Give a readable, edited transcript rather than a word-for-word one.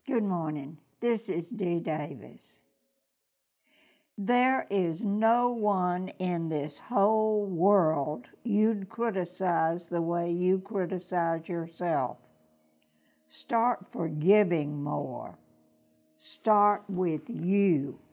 Good morning. This is Dee Davis. There is no one in this whole world you'd criticize the way you criticize yourself. Start forgiving more. Start with you.